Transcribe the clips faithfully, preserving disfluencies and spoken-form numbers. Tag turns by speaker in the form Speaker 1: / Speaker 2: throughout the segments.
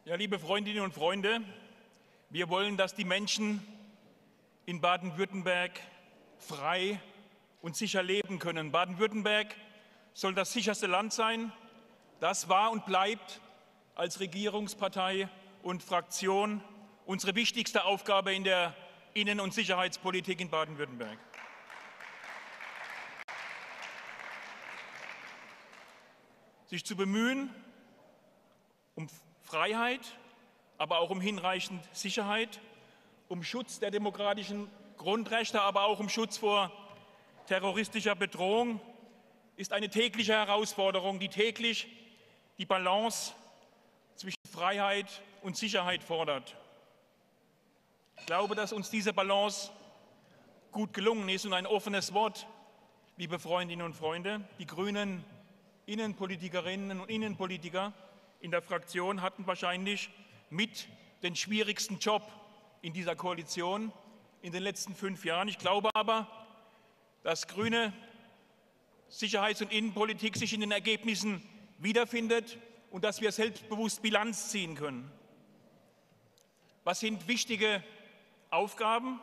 Speaker 1: Ja, liebe Freundinnen und Freunde, wir wollen, dass die Menschen in Baden-Württemberg frei und sicher leben können. Baden-Württemberg soll das sicherste Land sein. Das war und bleibt als Regierungspartei und Fraktion unsere wichtigste Aufgabe in der Innen- und Sicherheitspolitik in Baden-Württemberg. Sich zu bemühen um Freiheit, aber auch um hinreichend Sicherheit, um Schutz der demokratischen Grundrechte, aber auch um Schutz vor terroristischer Bedrohung, ist eine tägliche Herausforderung, die täglich die Balance zwischen Freiheit und Sicherheit fordert. Ich glaube, dass uns diese Balance gut gelungen ist und ein offenes Wort, liebe Freundinnen und Freunde. Die grünen Innenpolitikerinnen und Innenpolitiker in der Fraktion hatten wahrscheinlich mit den schwierigsten Job in dieser Koalition in den letzten fünf Jahren. Ich glaube aber, dass grüne Sicherheits- und Innenpolitik sich in den Ergebnissen wiederfindet und dass wir selbstbewusst Bilanz ziehen können. Was sind wichtige Aufgaben?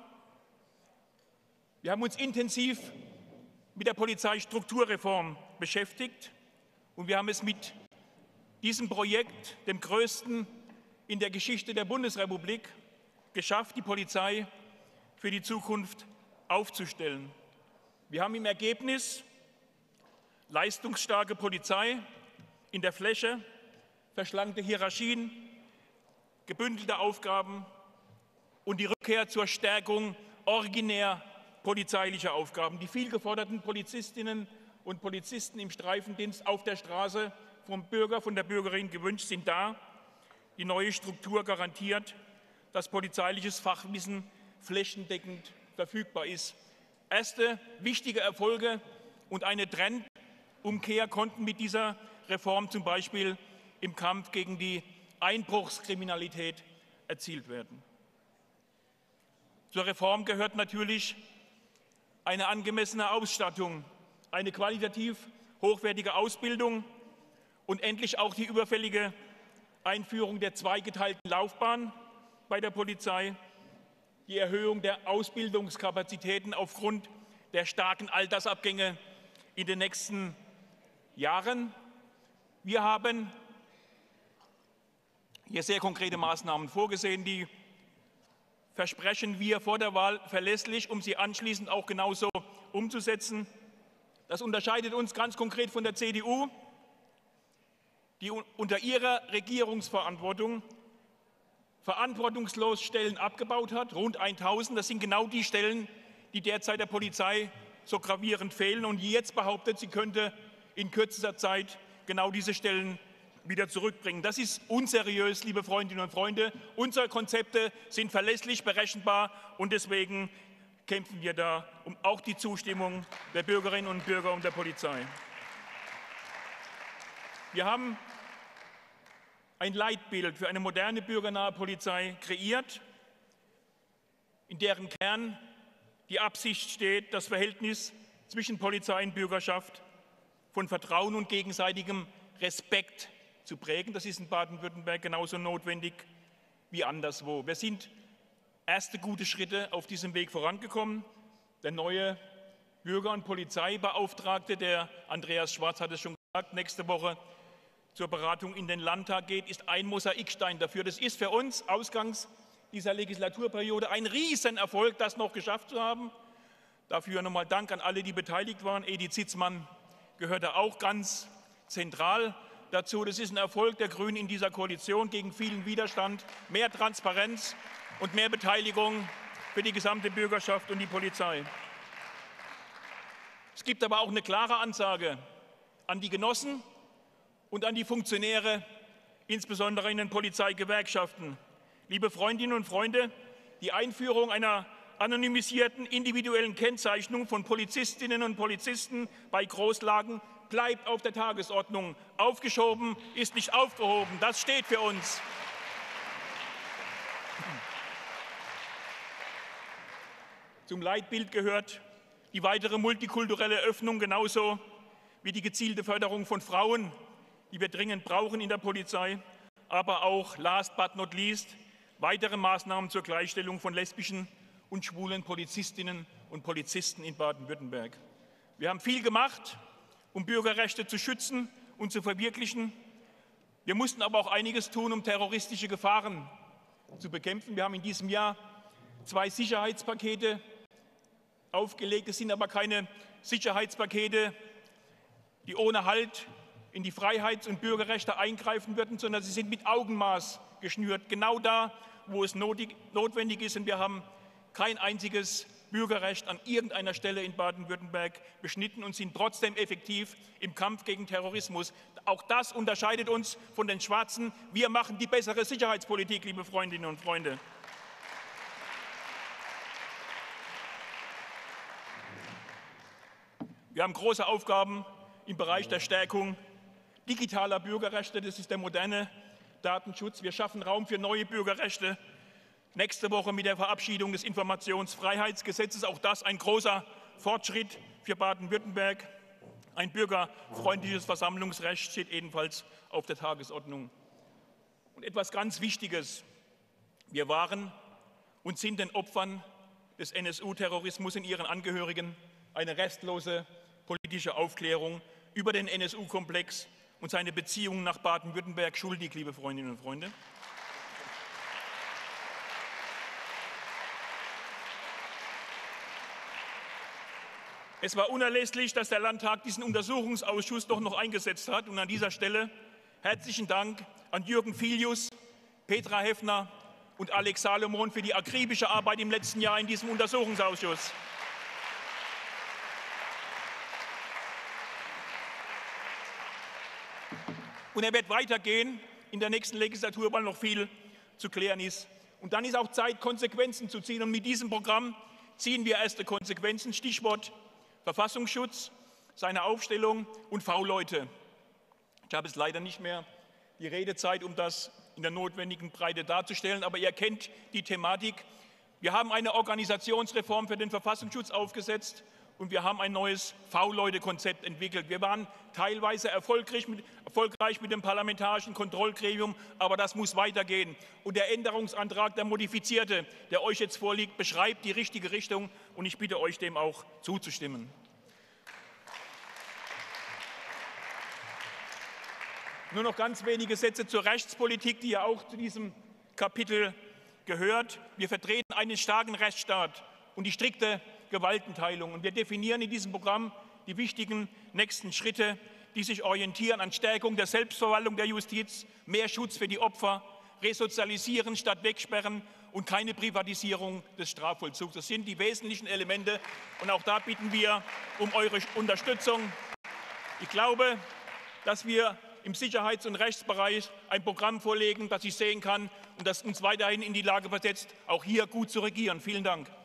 Speaker 1: Wir haben uns intensiv mit der Polizeistrukturreform beschäftigt und wir haben es mit diesem Projekt, dem größten in der Geschichte der Bundesrepublik, geschafft, die Polizei für die Zukunft aufzustellen. Wir haben im Ergebnis leistungsstarke Polizei in der Fläche, verschlankte Hierarchien, gebündelte Aufgaben und die Rückkehr zur Stärkung originär polizeilicher Aufgaben. Die viel geforderten Polizistinnen und Polizisten im Streifendienst auf der Straße vom Bürger, von der Bürgerin gewünscht, sind da. Die neue Struktur garantiert, dass polizeiliches Fachwissen flächendeckend verfügbar ist. Erste wichtige Erfolge und eine Trendumkehr konnten mit dieser Reform zum Beispiel im Kampf gegen die Einbruchskriminalität erzielt werden. Zur Reform gehört natürlich eine angemessene Ausstattung, eine qualitativ hochwertige Ausbildung und endlich auch die überfällige Einführung der zweigeteilten Laufbahn bei der Polizei, die Erhöhung der Ausbildungskapazitäten aufgrund der starken Altersabgänge in den nächsten Jahren. Wir haben hier sehr konkrete Maßnahmen vorgesehen, die versprechen wir vor der Wahl verlässlich, um sie anschließend auch genauso umzusetzen. Das unterscheidet uns ganz konkret von der C D U, die unter ihrer Regierungsverantwortung verantwortungslos Stellen abgebaut hat, rund tausend. Das sind genau die Stellen, die derzeit der Polizei so gravierend fehlen und die jetzt behauptet, sie könnte in kürzester Zeit genau diese Stellen wieder zurückbringen. Das ist unseriös, liebe Freundinnen und Freunde. Unsere Konzepte sind verlässlich, berechenbar und deswegen kämpfen wir da um auch die Zustimmung der Bürgerinnen und Bürger und der Polizei. Wir haben ein Leitbild für eine moderne bürgernahe Polizei kreiert, in deren Kern die Absicht steht, das Verhältnis zwischen Polizei und Bürgerschaft von Vertrauen und gegenseitigem Respekt zu prägen. Das ist in Baden-Württemberg genauso notwendig wie anderswo. Wir sind erste gute Schritte auf diesem Weg vorangekommen. Der neue Bürger- und Polizeibeauftragte, der Andreas Schwarz hat es schon gesagt, nächste Woche zur Beratung in den Landtag geht, ist ein Mosaikstein dafür. Das ist für uns ausgangs dieser Legislaturperiode ein Riesenerfolg, das noch geschafft zu haben. Dafür nochmal Dank an alle, die beteiligt waren. Edith Sitzmann gehörte auch ganz zentral dazu. Das ist ein Erfolg der Grünen in dieser Koalition gegen vielen Widerstand, mehr Transparenz und mehr Beteiligung für die gesamte Bürgerschaft und die Polizei. Es gibt aber auch eine klare Ansage an die Genossen und an die Funktionäre, insbesondere in den Polizeigewerkschaften. Liebe Freundinnen und Freunde, die Einführung einer anonymisierten individuellen Kennzeichnung von Polizistinnen und Polizisten bei Großlagen bleibt auf der Tagesordnung. Aufgeschoben ist nicht aufgehoben. Das steht für uns. Zum Leitbild gehört die weitere multikulturelle Öffnung, genauso wie die gezielte Förderung von Frauen, die wir dringend brauchen in der Polizei. aber auch, last but not least, weitere Maßnahmen zur Gleichstellung von lesbischen und schwulen Polizistinnen und Polizisten in Baden-Württemberg. Wir haben viel gemacht, um Bürgerrechte zu schützen und zu verwirklichen. Wir mussten aber auch einiges tun, um terroristische Gefahren zu bekämpfen. Wir haben in diesem Jahr zwei Sicherheitspakete aufgelegt. Es sind aber keine Sicherheitspakete, die ohne Halt in die Freiheits- und Bürgerrechte eingreifen würden, sondern sie sind mit Augenmaß geschnürt, genau da, wo es notwendig ist. Und wir haben kein einziges Bürgerrecht an irgendeiner Stelle in Baden-Württemberg beschnitten und sind trotzdem effektiv im Kampf gegen Terrorismus. Auch das unterscheidet uns von den Schwarzen. Wir machen die bessere Sicherheitspolitik, liebe Freundinnen und Freunde. Wir haben große Aufgaben im Bereich der Stärkung digitaler Bürgerrechte. Das ist der moderne Datenschutz. Wir schaffen Raum für neue Bürgerrechte. Nächste Woche mit der Verabschiedung des Informationsfreiheitsgesetzes. Auch das ein großer Fortschritt für Baden-Württemberg. Ein bürgerfreundliches Versammlungsrecht steht ebenfalls auf der Tagesordnung. Und etwas ganz Wichtiges. Wir waren und sind den Opfern des N S U-Terrorismus und ihren Angehörigen eine restlose politische Aufklärung über den N S U-Komplex und seine Beziehungen nach Baden-Württemberg schuldig, liebe Freundinnen und Freunde. Es war unerlässlich, dass der Landtag diesen Untersuchungsausschuss doch noch eingesetzt hat. Und an dieser Stelle herzlichen Dank an Jürgen Filius, Petra Heffner und Alex Salomon für die akribische Arbeit im letzten Jahr in diesem Untersuchungsausschuss. Und er wird weitergehen in der nächsten Legislatur, weil noch viel zu klären ist. Und dann ist auch Zeit, Konsequenzen zu ziehen. Und mit diesem Programm ziehen wir erste Konsequenzen. Stichwort Verfassungsschutz, seine Aufstellung und V-Leute. Ich habe es leider nicht mehr die Redezeit, um das in der notwendigen Breite darzustellen, aber ihr kennt die Thematik. Wir haben eine Organisationsreform für den Verfassungsschutz aufgesetzt und wir haben ein neues V-Leute-Konzept entwickelt. Wir waren teilweise erfolgreich mit, erfolgreich mit dem parlamentarischen Kontrollgremium, aber das muss weitergehen. Und der Änderungsantrag, der modifizierte, der euch jetzt vorliegt, beschreibt die richtige Richtung und ich bitte euch, dem auch zuzustimmen. Nur noch ganz wenige Sätze zur Rechtspolitik, die ja auch zu diesem Kapitel gehört. Wir vertreten einen starken Rechtsstaat und die strikte Gewaltenteilung. Und wir definieren in diesem Programm die wichtigen nächsten Schritte, die sich orientieren an Stärkung der Selbstverwaltung der Justiz, mehr Schutz für die Opfer, Resozialisieren statt Wegsperren und keine Privatisierung des Strafvollzugs. Das sind die wesentlichen Elemente und auch da bitten wir um eure Unterstützung. Ich glaube, dass wir im Sicherheits- und Rechtsbereich ein Programm vorlegen, das ich sehen kann und das uns weiterhin in die Lage versetzt, auch hier gut zu regieren. Vielen Dank.